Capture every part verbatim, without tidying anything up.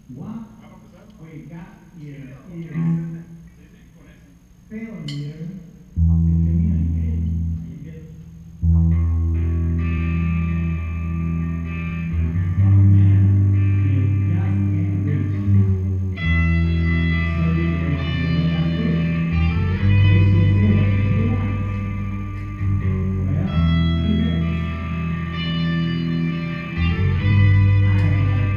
What we got here is failure of the community. You get some man you just can't reach. So you go on the way up to it. Makes you feel what you want. Well, he makes. I don't like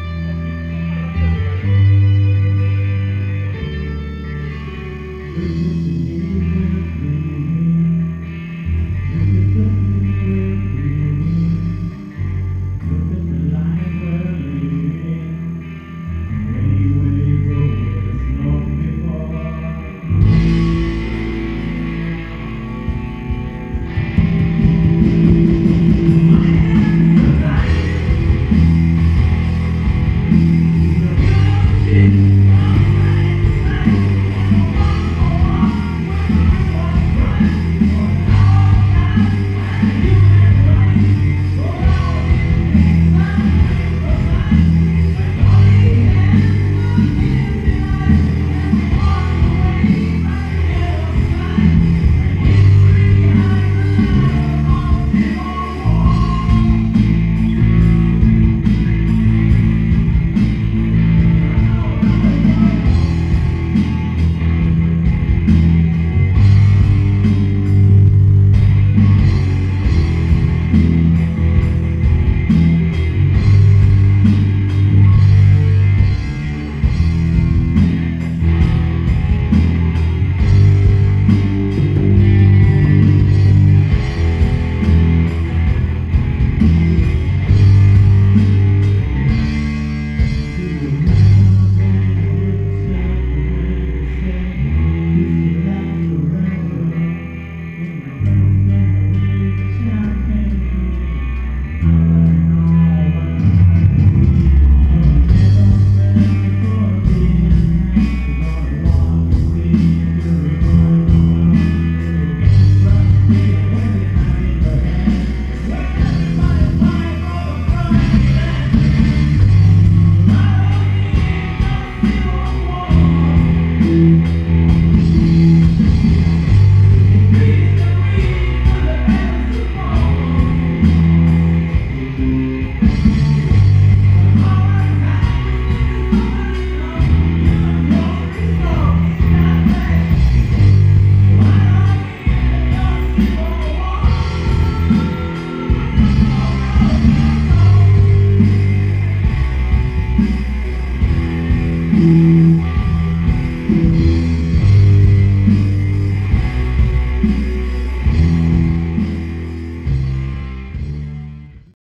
it.